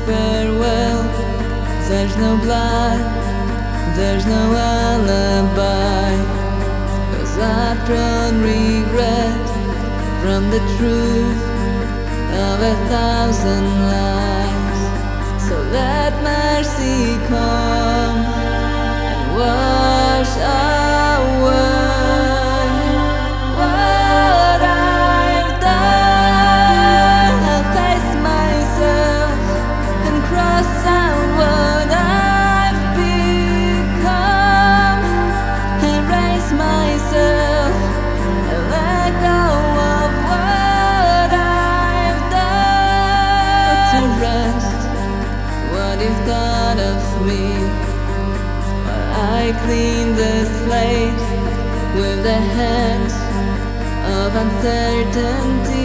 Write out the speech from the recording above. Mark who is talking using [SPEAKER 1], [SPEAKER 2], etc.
[SPEAKER 1] farewell. There's no blood, there's no alibi, 'cause I've drawn regret from the truth of 1,000 lies. So let mercy come and wash away what I've done. I'll face myself and cross out what I've become. Erase myself and let go of what I've done. Put to rest what you thought of me, while I clean the slate with the hands of uncertainty.